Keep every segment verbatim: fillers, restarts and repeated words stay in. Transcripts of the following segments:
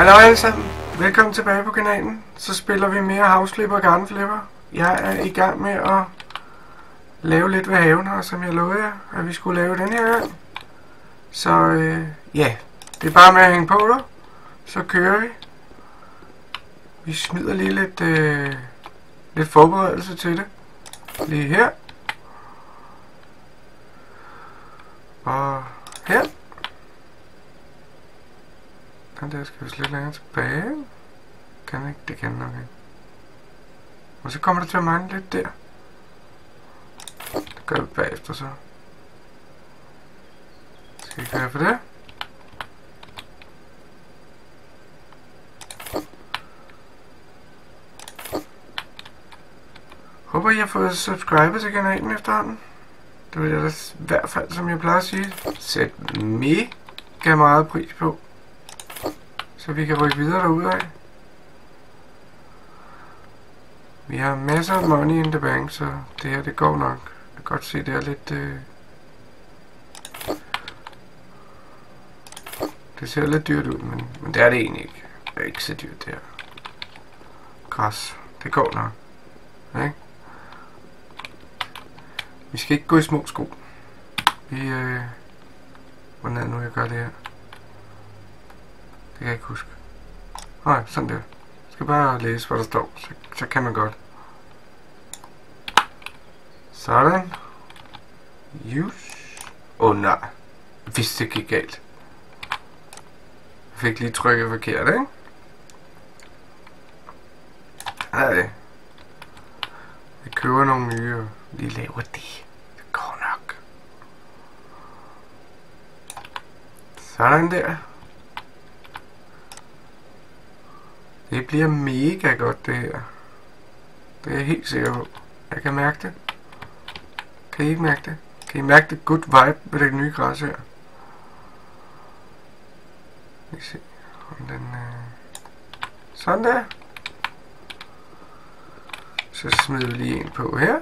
Hallo alle sammen, velkommen tilbage på kanalen. Så spiller vi mere House Flipper og Garden Flipper. Jeg er i gang med at lave lidt ved haven her, som jeg lovede jer, at vi skulle lave den her gang. Så øh, ja, det er bare med at hænge på der. Så kører vi. Vi smider lige lidt, øh, lidt forberedelse til det. Lige her. Og her. Den der skal vi lidt længere tilbage. Kan den ikke? Det kan den nok ikke. Og så kommer det til at mangle lidt der. Det gør vi bagefter så. Skal vi gøre for det? Håber I har fået subscriber til kanalen efterhånden. Det vil jeg da i hvert fald, som jeg plejer at sige, sætte mega meget pris på. Så vi kan rykke videre derudad. Vi har masser af money in the bank, så det her det går nok. Jeg kan godt se, det er lidt... Øh... Det ser lidt dyrt ud, men, men det er det egentlig ikke. Det er ikke så dyrt, det her. Græs. Det går nok. Okay? Vi skal ikke gå i små sko. Vi... Øh... Hvordan er det nu, jeg gør det her? Det kan jeg ikke huske. Nej, sådan der. Jeg skal bare læse, hvad der står. Så, så kan man godt. Sådan. Use. Åh oh, nej. Hvis det gik galt. Jeg fik lige trykket forkert, ikke? Nej. Jeg køber nogle nye og lige laver det. Det går nok. Sådan der. Det bliver mega godt, det her. Det er jeg helt sikker på. Jeg kan mærke det. Kan I ikke mærke det? Kan I mærke det good vibe med det nye græs her? Vi se om den... Øh... Sådan der. Så smider vi lige en på her.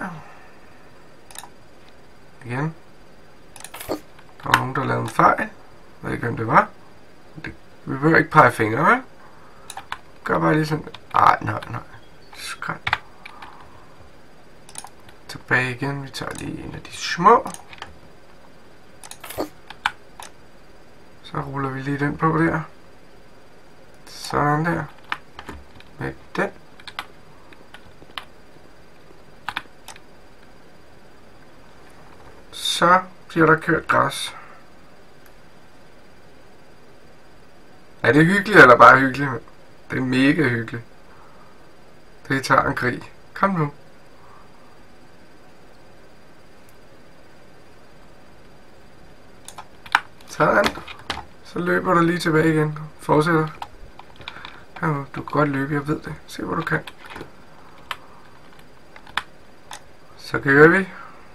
Igen. Der var nogen, der lavede en fejl. Jeg ved ikke, hvem det var. Det... Vi behøver ikke pege fingre, vel? Gør bare lige sådan. Ej, nej, nej. Skræt. Tilbage igen. Vi tager lige en af de små. Så ruller vi lige den på der. Sådan der. Med den. Så bliver der kørt græs. Er det hyggeligt eller bare hyggeligt? Det er mega hyggeligt. Det tager en krig. Kom nu. Sådan. Så løber du lige tilbage igen. Fortsætter. Ja, du kan godt løbe, jeg ved det. Se hvor du kan. Så kører vi.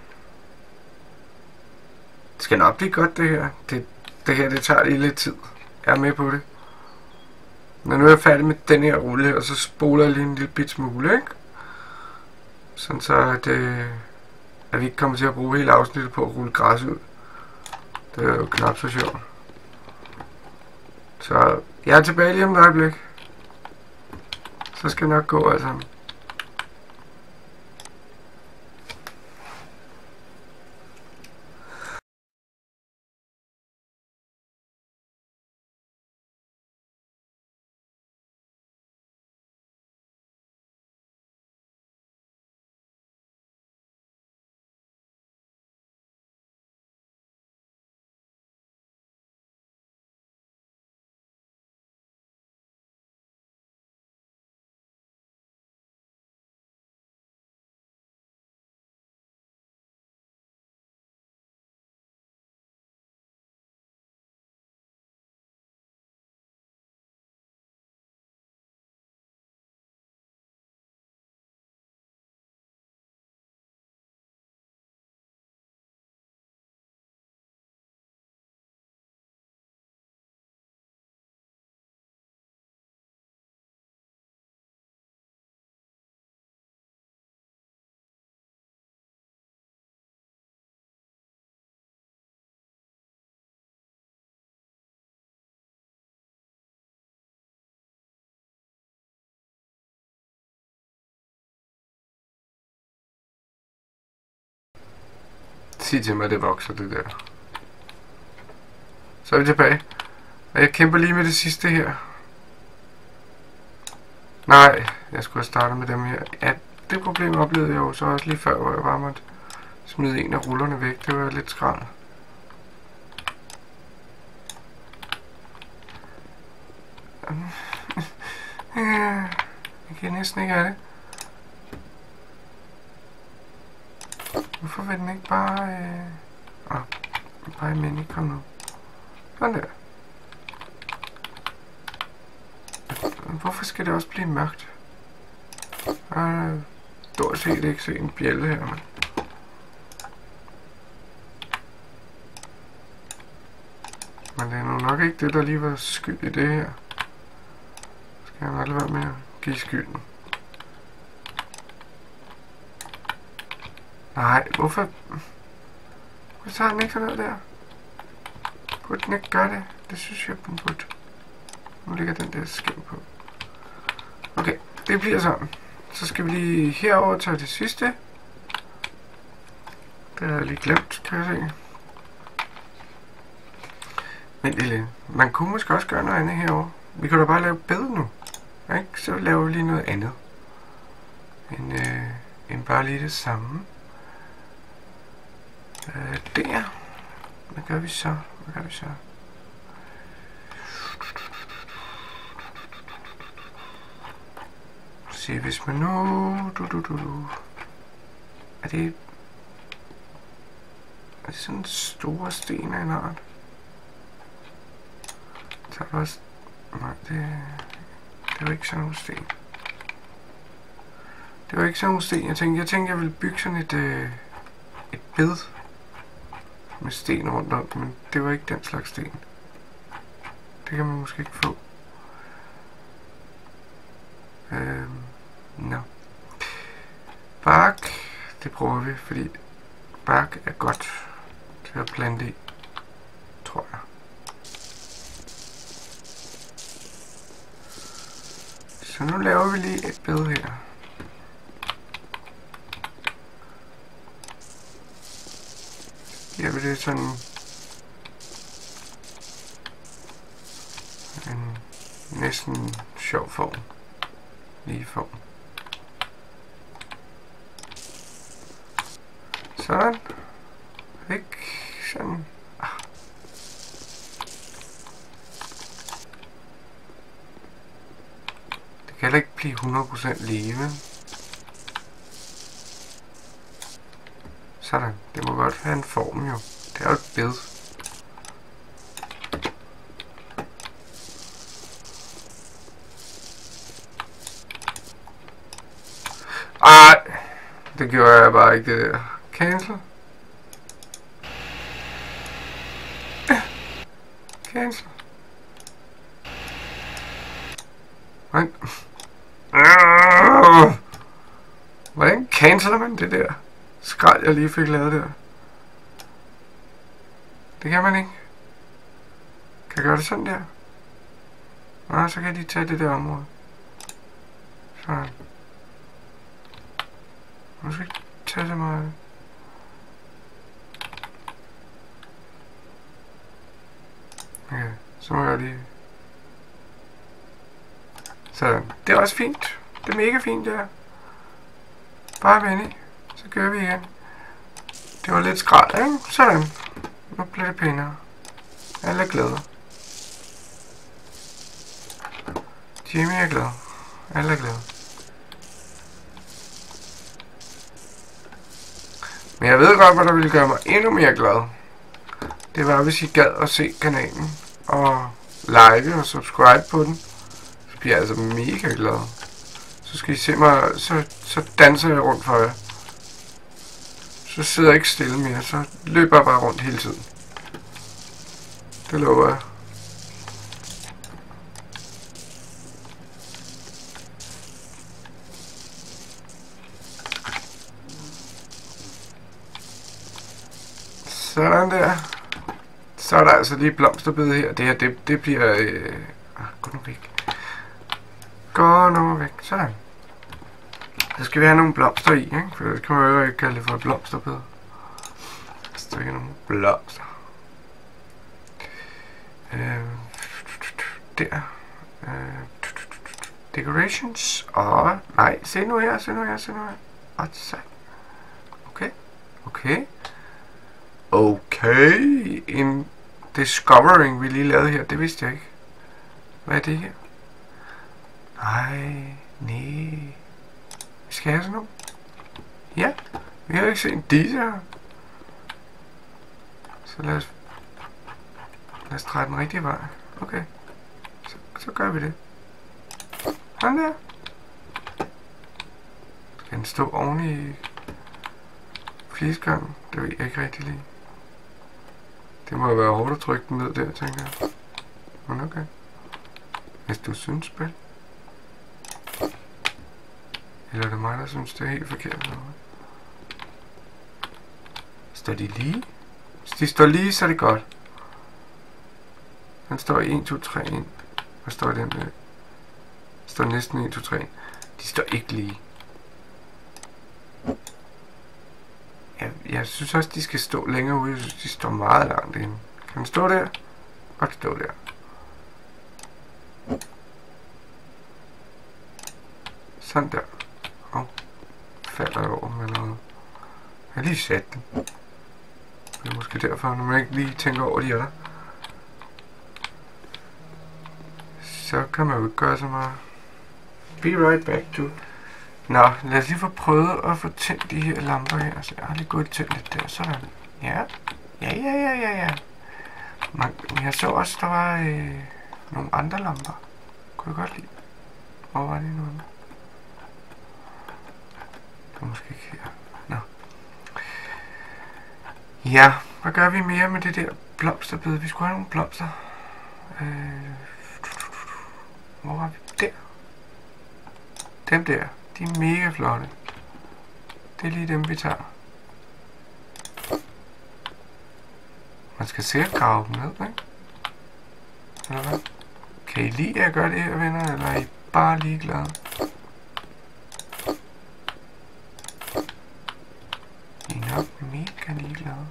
Det skal nok blive godt det her. Det, det her det tager lige lidt tid. Jeg er med på det. Men nu er jeg færdig med den her rulle, og så spoler jeg lige en lille bit smule, ikke? Sådan så, at, øh, at vi ikke kommer til at bruge hele afsnittet på at rulle græs ud. Det er jo knap så sjovt. Så jeg er tilbage lige om et øjeblik. Så skal det nok gå altså. Sig til mig, at det vokser, det der. Så er vi tilbage. Og jeg kæmper lige med det sidste her. Nej, jeg skulle have startet med dem her. Ja, det problem oplevede jeg jo så også lige før, hvor jeg bare måtte smide en af rullerne væk. Det var lidt skrald. Jeg kan næsten ikke have det. Hvorfor vil den ikke bare... Øh... Oh, bare en mini, kom nu. Sådan der. Hvorfor skal det også blive mørkt? Jeg har stort set ikke set en bjælle her, men... Men det er nu nok ikke det, der lige var skyld i det her. Skal jeg aldrig være med at give skylden. Nej, hvorfor... Hvorfor tager den ikke sådan noget der? Burde den ikke gøre det? Det synes jeg, den burde. Nu ligger den der skin på. Okay, det bliver sådan. Så skal vi lige herover tage det sidste. Det har jeg lige glemt, kan jeg se. Men det, man kunne måske også gøre noget andet herover. Vi kan da bare lave bed nu. Ikke? Så laver vi lige noget andet. End, øh, end bare lige det samme. Øh, der. Hvad gør vi så? Hvad gør vi så? Se, hvis man nu... Du, du, du, du. Er det... Er det sådan store sten af en art? Så er det også... Nej, det... Det var ikke sådan nogle sten. Det var ikke sådan nogle sten. Jeg tænkte, jeg tænkte, jeg ville bygge sådan et... Øh, et bed. Med sten rundt om, men det var ikke den slags sten. Det kan man måske ikke få. Øhm... Nå. No. Bark, det prøver vi, fordi bark er godt til at plante i, tror jeg. Så nu laver vi lige et bed her. Her vil det sådan en næsten sjov form. Lige form. Sådan. Ikke sådan. Ah. Det kan heller ikke blive hundrede procent leve. Sådan. Det må godt have en form jo. Det er jo et bed. Ej. Det gjorde jeg bare ikke, det der. Cancel. Cancel. Hvordan? Hvordan canceler man det der skrald, jeg lige fik lavet der? Det kan man ikke. Kan jeg gøre det sådan der? Nå, så kan de tage det der område. Sådan. Nu skal ikke tage så meget. Okay, så må jeg lige... Sådan. Det er også fint. Det er mega fint, det her. Bare vend i. Så gør vi igen. Det var lidt skrald, ikke? Sådan. Nu bliver det pænere. Alle er glade. Jimmy er glad. Alle er glade. Men jeg ved godt, hvad der ville gøre mig endnu mere glad. Det var, hvis I gad at se kanalen. Og like og subscribe på den. Så bliver jeg altså mega glad. Så skal I se mig, så, så danser jeg rundt for jer. Så sidder jeg ikke stille mere, så løber jeg bare rundt hele tiden. Det lover jeg. Sådan der. Så er der altså lige blomsterbed her. Det her, det, det bliver... Øh, ah, gå nu væk. Gå nu væk. Sådan. Så skal vi have nogle blomster i, ikke? For det kan man jo ikke kalde det for et blomsterbed. jo ikke nogen blomster. Øh, der. Øh, decorations. Åh, nej, se nu her, se nu her, se nu her. Outside. Okay, okay. Okay, en discovering, vi lige lavede her, det vidste jeg ikke. Hvad er det her? Ej, nej. Vi skal have sådan noget. Ja, vi har ikke set disse her. Så lad os, lad os dreje den rigtige vej. Okay, så, så gør vi det. Sådan der. Skal den stå oven i flisgangen? Det ved jeg ikke rigtig lige. Det må jo være hårdt at trykke den ned der, tænker jeg. Men okay. Hvis du synes, spil. Eller er det mig, der synes, det er helt forkert? Står de lige? Hvis de står lige, så er det godt. Den står i en, to, tre, ind. Hvad står den der? Står næsten en, to, tre. De står ikke lige. Jeg, jeg synes også, de skal stå længere ude. Jeg synes, de står meget langt inde. Kan den stå der? Godt stå der. Sådan der. Åh, oh, falder jeg over med noget. Jeg har lige sat den. Det er måske derfor, når man ikke lige tænker over, de er der. Så kan man jo ikke gøre så meget. Be right back to. Nå, lad os lige få prøvet at få tændt de her lamper her. Så jeg har lige gået tændt lidt der. Sådan. Ja. Ja, ja, ja, ja, ja. Men jeg så også, der var øh, nogle andre lamper. Kunne jeg godt lide. Hvor var det nu? Det var måske ikke her. Nå. Ja, hvad gør vi mere med det der blomsterbed? Vi skulle have nogle blomster. Øh, hvor var vi? Der. Dem der. De er mega flotte. Det er lige dem, vi tager. Man skal sikkert grave dem ned, ikke? Eller hvad? Kan I lide at gøre det her, venner? Eller er I bare ligeglade? I er nok mega ligeglade.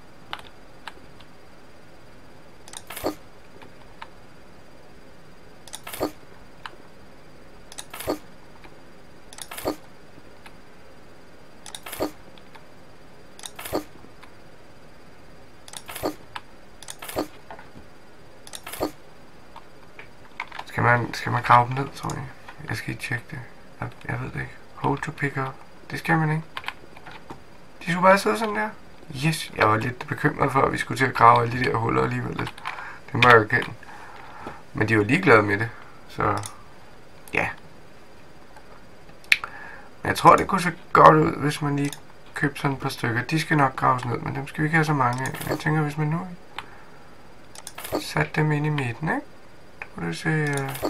Skal man, skal man grave dem ned, tror jeg? Jeg skal ikke tjekke det. Jeg, jeg ved det ikke. Hold to pick up. Det skal man ikke. De skulle bare sidde sådan der. Yes, jeg var lidt bekymret for, at vi skulle til at grave alle de der huller alligevel lidt. Det må jeg jo kende. Men de var ligeglade med det. Så ja. Men jeg tror, det kunne se godt ud, hvis man lige købte sådan et par stykker. De skal nok graves ned, men dem skal vi ikke have så mange af. Jeg tænker, hvis man nu satte dem ind i midten, ikke? Det kunne det se uh,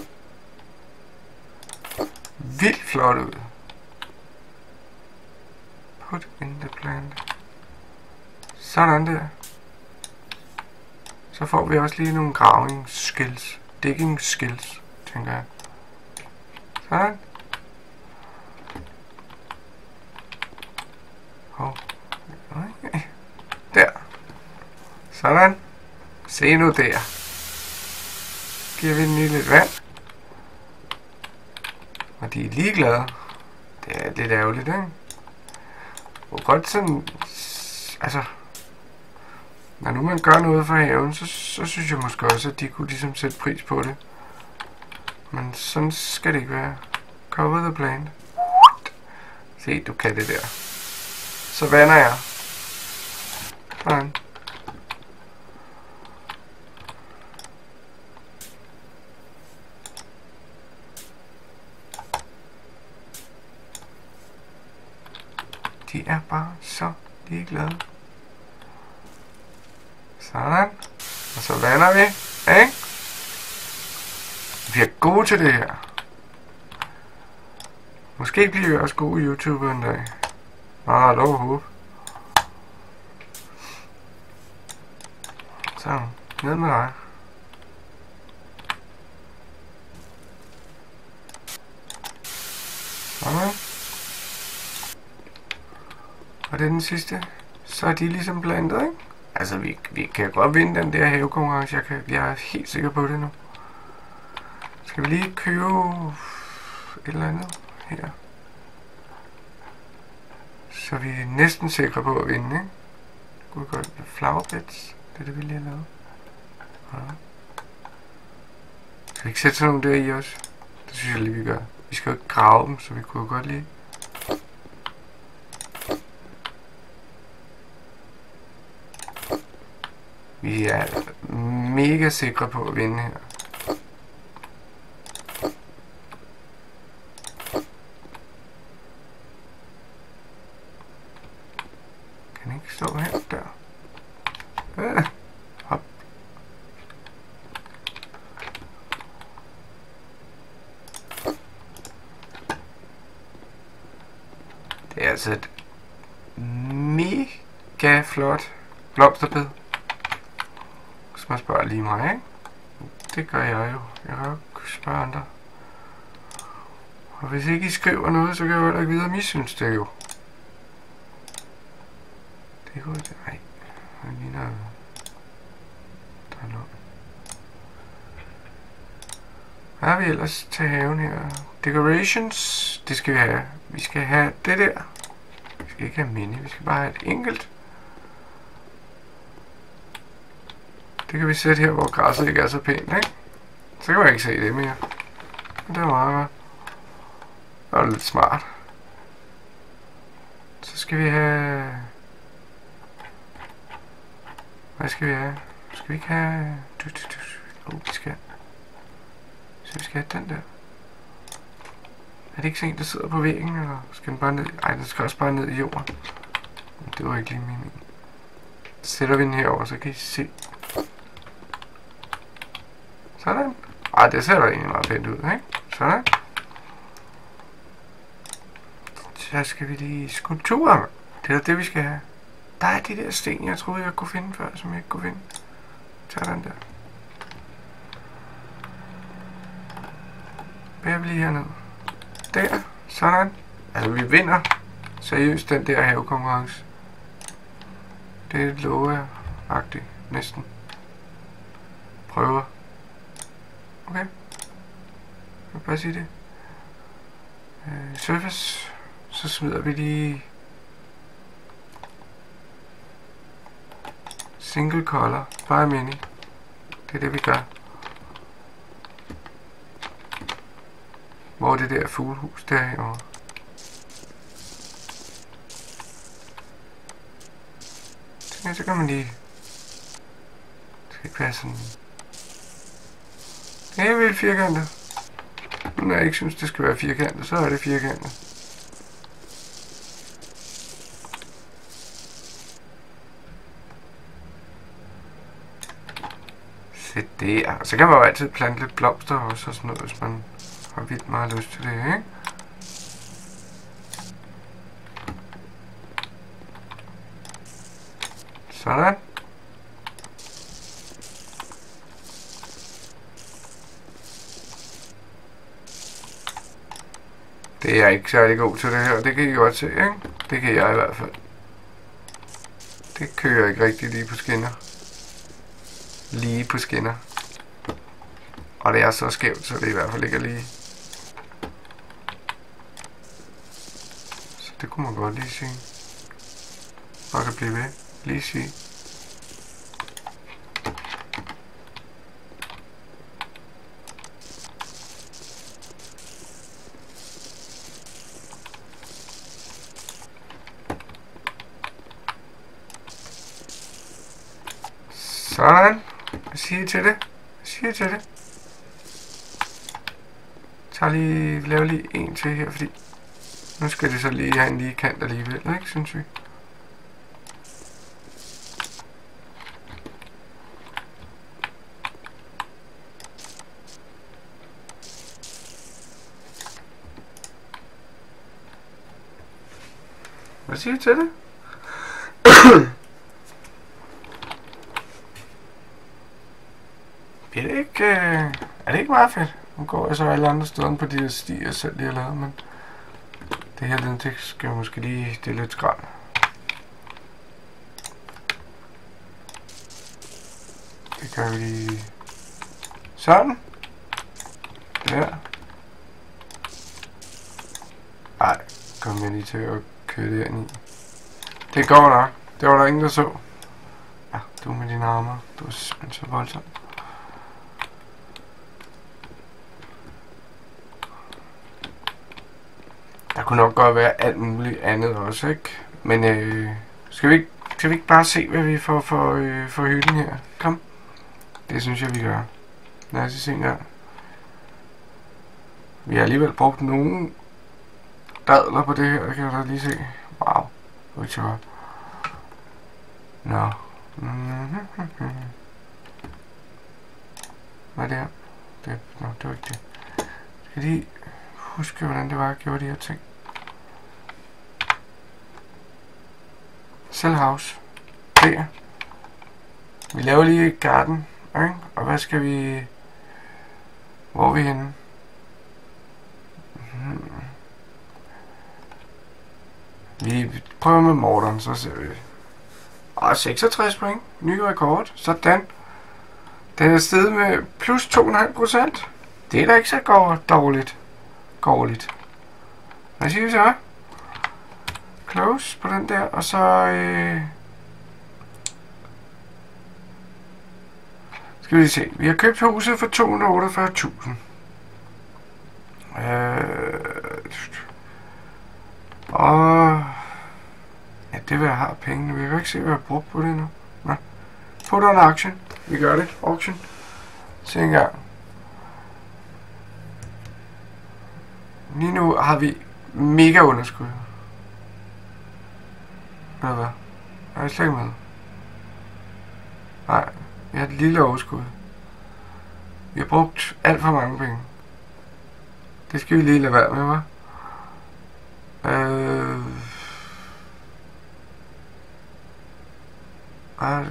vildt flot ud. Put in the plant. Sådan der. Så får vi også lige nogle graving skills. Digging skills, tænker jeg. Sådan. Oh. Okay. Der. Sådan. Se nu der. Giver vi den lige lidt vand. Og de er ligeglade. Det er lidt ærgerligt, ikke? Og godt sådan... Altså... Når nu man gør noget for haven, så, så synes jeg måske også, at de kunne ligesom sætte pris på det. Men sådan skal det ikke være. Cover the plant. Se, du kan det der. Så vander jeg. Sådan. De er bare så ligeglade. Sådan. Og så vander vi. Ikke? Vi er gode til det her. Måske bliver vi også gode YouTuber en dag. Ah, lov at håbe. Så, ned med dig. Sådan. Og det er den sidste. Så er de ligesom blandet, ikke? Altså, vi, vi kan godt vinde den der havekonkurrence. Jeg, kan, jeg er helt sikker på det nu. Skal vi lige købe et eller andet her? Så vi er næsten sikre på at vinde, ikke? Kunne vi godt med flowerbeds. Det er det, vi lige har lavet. Ja. Skal vi ikke sætte sådan nogle der i os? Det synes jeg lige, vi gør. Vi skal jo ikke grave dem, så vi kunne godt lige... Vi er mega sikre på at vinde her. Kan ikke stå her der? Øh, hop. Det er altså et mega flot blomsterbed. Hvis man spørger lige mig, ikke? Det gør jeg jo. Jeg kan jo spørge andre. Og hvis ikke I skriver noget, så kan jeg jo ikke videre, om I synes det jo. Det kunne det. Nej. Det ligner... Der er noget. Hvad har vi ellers til haven her? Decorations. Det skal vi have. Vi skal have det der. Vi skal ikke have mini. Vi skal bare have et enkelt. Det kan vi sætte her, hvor græsset ikke er så pænt, ikke? Så kan man ikke se det mere. Men det er meget godt. Det er lidt smart. Så skal vi have... Hvad skal vi have? Skal vi ikke have... Åh, oh, vi skal... Så vi skal have den der. Er det ikke sådan en, der sidder på væggen, eller skal den bare ned? Ej, den skal også bare ned i jorden. Det var ikke lige meningen. Så sætter vi den herover, så kan I se. Sådan. Ej, det ser da egentlig meget pænt ud, ikke? Sådan. Så skal vi lige skulpturer. Det er det, vi skal have. Der er de der sten, jeg troede, jeg kunne finde før, som jeg ikke kunne finde. Sådan der. Bærer vi lige herned. Der. Sådan. Altså, vi vinder seriøst den der havekonkurrence. Det lover jeg-agtigt. Næsten. Prøver. Okay. Jeg vil bare sige det. Øh, surface. Så smider vi lige single color. Bare mini. Det er det vi gør. Hvor er det der fuglehus der herovre? Så, så kan man lige... Det skal ikke være sådan... Det er vel firkantet. Når jeg ikke synes, det skal være firkantet, så er det firkantet. Se der. Så kan man jo altid plante lidt blomster også og sådan noget, hvis man har vildt meget lyst til det, ikke? Sådan. Det er jeg ikke særlig god til det her, det kan I godt se, ikke? Det kan jeg i hvert fald. Det kører ikke rigtig lige på skinner. Lige på skinner. Og det er så skævt, så det i hvert fald ikke er lige. Så det kunne man godt lige sige. Og det bliver ved. Lige sige. Sådan. Hvad siger I til det? Hvad siger I til det? Så lige, vi laver lige en til her, fordi nu skal det så lige have en lige kant alligevel, ikke, synes vi? Hvad siger I til det? Er det ikke, øh, er det ikke meget fedt? Nu går jeg så alle andre steder på de her stier selv lige har lavet, men det her den tekst skal jeg måske lige, det er lidt skrald. Det gør vi lige sådan. Der. Ej, kom jeg lige til at køre det ind i. Det går nok. Det var der ingen, der så. Ja, du med dine armer. Du er simpelthen så voldsom. Der kunne nok godt være alt muligt andet også, ikke? Men øh, skal, vi ikke, skal vi ikke bare se, hvad vi får for, øh, for hylden her? Kom. Det synes jeg, vi gør. Lad os se en gang. Vi har alligevel brugt nogle dadler på det her, kan jeg da lige se. Wow. Det var ikke så godt. Nå. Hvad er det her? Det, nå, det var ikke det. Skal lige huske, hvordan det var, at gjorde de her ting. Sell house. Der. Vi laver lige et garden. Ikke? Og hvad skal vi... Hvor er vi henne? Hmm. Vi prøver med morderen, så ser vi... Og seksogtres point. Ny rekord. Sådan. Den er steget med plus to komma fem procent. Det er da ikke så går dårligt. Gårligt. Hvad siger vi så? Close på den der, og så... Øh skal vi lige se. Vi har købt huset for to hundrede og otteogfyrre tusind. Øh og... Ja, det vil jeg have pengene. Vi kan ikke se, hvad jeg har brugt på det nu. Nå. Put on auction. Vi gør det. Auction. Se en gang. Lige nu har vi mega underskud. Eller hvad? Er jeg slet ikke med? Nej, vi har et lille overskud. Vi har brugt alt for mange penge. Det skal vi lige lade være med, hva'? Øh... Ah,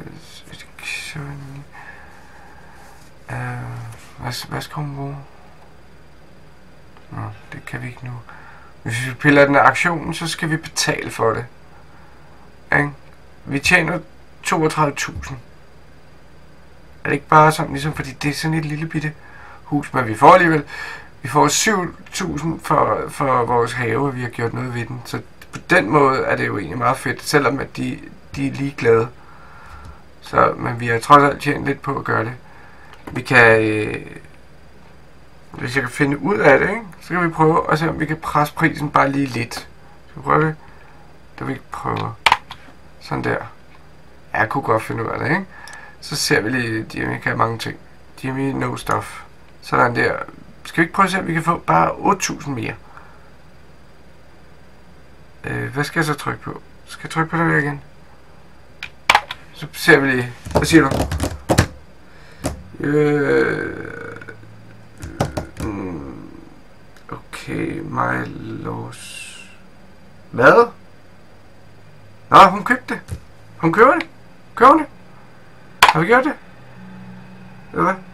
øh... Hvad, hvad skal hun bruge? Nå, det kan vi ikke nu. Hvis vi piller den af aktionen, så skal vi betale for det. Okay? Vi tjener toogtredive tusind. Er det ikke bare sådan, ligesom, fordi det er sådan et lille bitte hus, men vi får alligevel, vi får syv tusind for, for vores have, og vi har gjort noget ved den. Så på den måde er det jo egentlig meget fedt, selvom at de, de er ligeglade. Så, men vi har trods alt tjent lidt på at gøre det. Vi kan, øh, hvis jeg kan finde ud af det, ikke? Så kan vi prøve at se, om vi kan presse prisen bare lige lidt. Skal vi prøve det? Det vil vi prøve. Sådan der. Ja, jeg kunne godt finde ud af det, ikke? Så ser vi lige, Jimmy kan mange ting. Jimmy, no stuff. Sådan der. Skal vi ikke prøve at se, om vi kan få bare otte tusind mere? Øh, hvad skal jeg så trykke på? Skal jeg trykke på det der igen? Så ser vi lige. Hvad siger du? Øh... Okay, my loss. Hvad? Nå, hun købte det. Hun køber det. Køber det. Har vi gjort det? Eller hvad?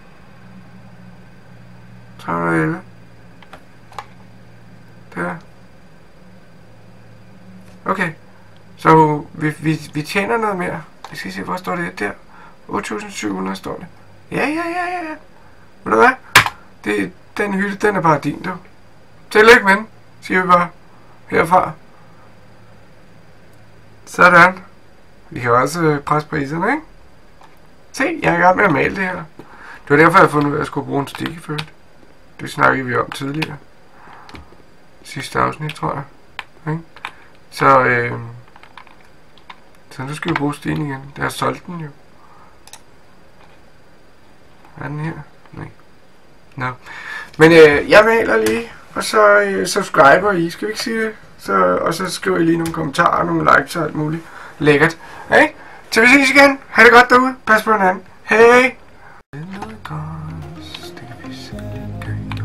tre hundrede og elleve. Der. Okay. Så vi, vi, vi tjener noget mere. Jeg skal se, hvor står det der? otte tusind syv hundrede står det. Ja, ja, ja, ja, ja. Ved du hvad? Det, den hylde, den er bare din, du. Tillykke med den, siger vi bare herfra. Sådan. Vi kan også presse priserne, ikke? Se, jeg er i gang med at male det her. Det var derfor, jeg har fundet ud af, at jeg skulle bruge en sticky først. Det snakkede vi om tidligere. Sidste afsnit, tror jeg. Okay? Så, øh... så nu skal vi bruge stigen igen. Det har solgt den jo. Er den her? Nej. Nå. Men øh, jeg maler lige. Og så øh, subscriber I. Skal vi ikke sige det? Så, og så skriver I lige nogle kommentarer, nogle likes og alt muligt. Lækkert. Hey? Til vi ses igen. Ha' det godt derude. Pas på hinanden. Hej!